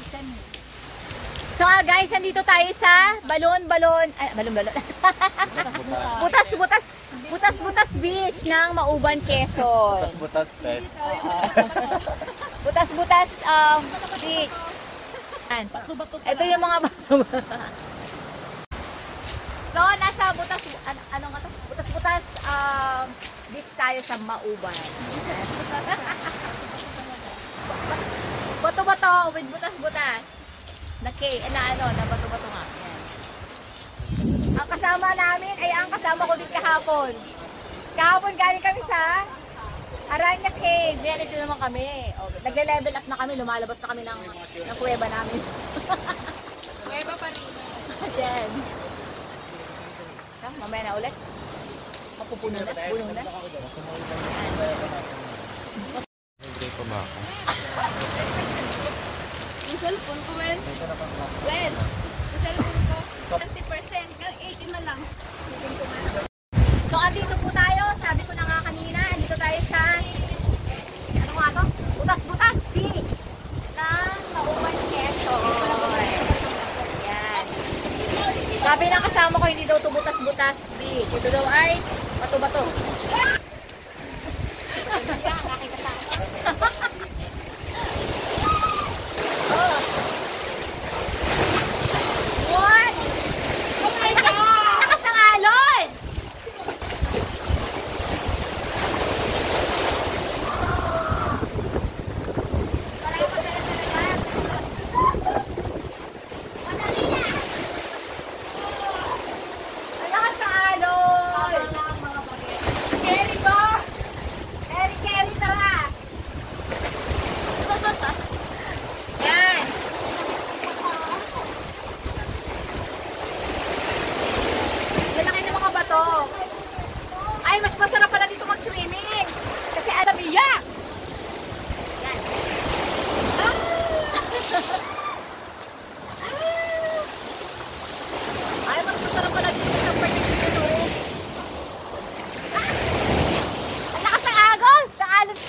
So guys, nandito tayo sa balon-balon butas beach ng Mauban, Quezon. Butas pet. Butas beach. Ito yung mga bato. So nasa butas beach tayo sa Mauban. Bato-bato with butas-butas. Na bato-bato nga. Yan. Ang kasama namin ay ang kasama ko din kahapon. Kahapon galing kami sa Aranya Cave. Yan, ito naman kami. Okay. Nagle-level up na kami. Lumalabas na kami ng kuweba namin. Kuweba pa rin. Yan. So, mamaya na ulit. Mapupuno na. Puno na. Yung cellphone ko, Wen. Yung cellphone ko, 20%. 18 na lang. So, andito po tayo. Sabi ko na nga kanina, andito tayo sa butas-butas beach ng Mauban, Quezon. Yan. Sabi ng kasama ko, hindi daw ito butas-butas beach. Ito daw ay bato-bato. What? Ay, nakasangalon! Ay, mas masarap pala dito mag-swimming. Kasi alam niya. Yan. Ay, mas masarap pala dito sa pag-swimming. Ang lakas ng agos. Naalon.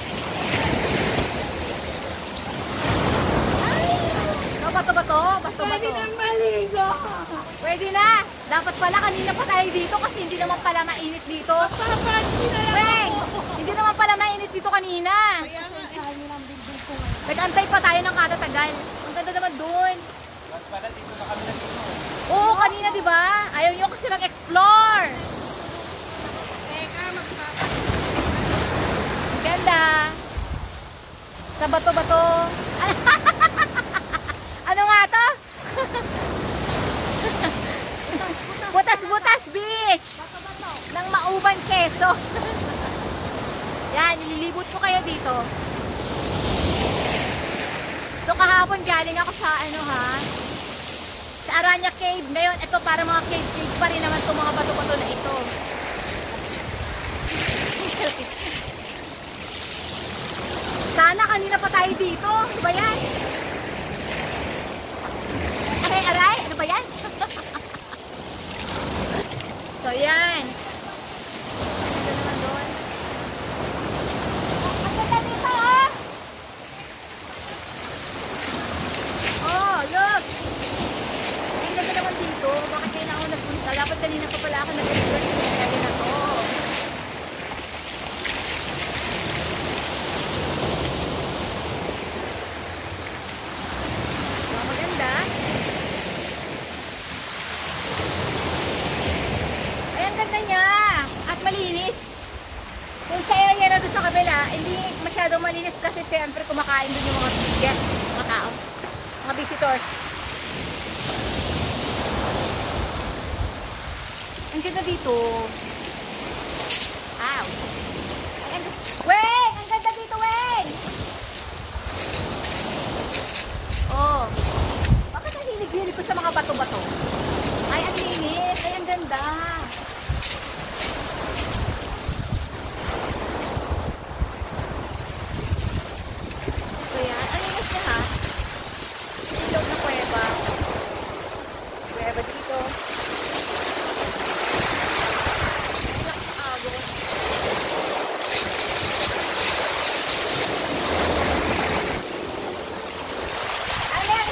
So, bato-bato. Pwede nang maligo. Pwede na. Dapat pala kanina pa tayo dito kasi hindi naman pala mainit dito. Weng! Hindi naman pala mainit dito kanina. Nag-antay pa tayo ng katatagal. Ang ganda naman dun. Oo, kanina diba? Ayaw nyo kasi mag-explore. Ganda. Sa bato-bato. Ano nga to? Butas-butas beach ng Mauban, Quezon. Yan, nililibot ko kayo dito. So kahapon galing ako sa sa Aranya Cave. Ngayon, ito para mga cave pa rin naman itong mga bato-bato na ito. Sana kanina pa tayo dito. Ano ba yan? Aray, ano ba yan? So, yan. Ito naman doon. Ang ganda dito, oh! Oh, look! Ang ganda naman dito. Bakit ngayon ako nagpunta? Dapat kanina pa pala ako nag-explore sa area na to. So, maganda. Ganda niya at malinis. Kung sa area na doon sa kabila, hindi masyadong malinis kasi siyempre kumakain doon yung mga guests, mga tao, mga visitors. Ang ganda dito. Ow! Weng! Ang ganda dito, Weng! Oh. Bakit ang hilig-hilig ko sa mga bato-bato? Ay, ang linis. Ay, ang ganda. Ano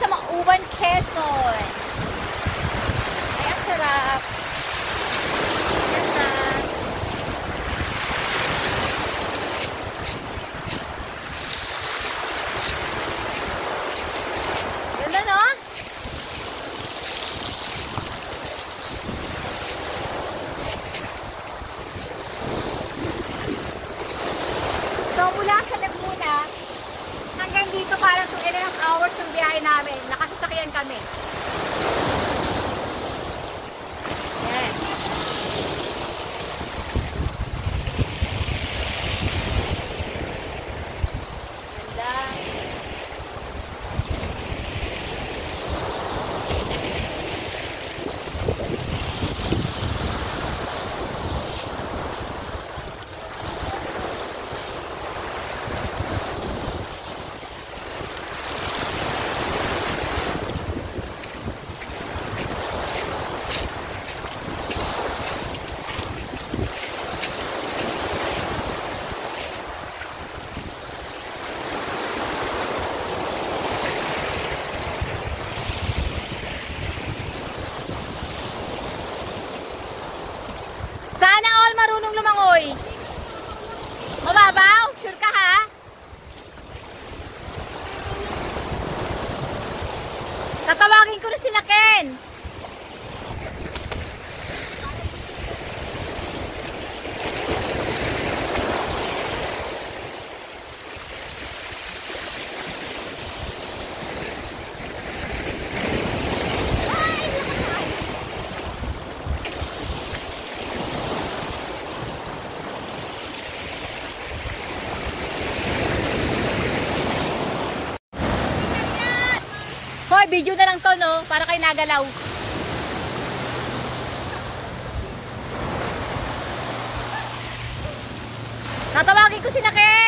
sa Mauban, Quezon. Ay, ang sarap. Ganda. Ganda, no? So, mula sa Laguna, hanggang dito parang 2.5 hours yung biyahe namin. Nakasasakyan kami. Yes. Ganda. Sana all marunong lumangoy. Mababaw? Sure ka ha? Tatawagin ko na sila Ken. Hoy, video na lang to, no? Para kay nagalaw. Tatawagin ko si Ken.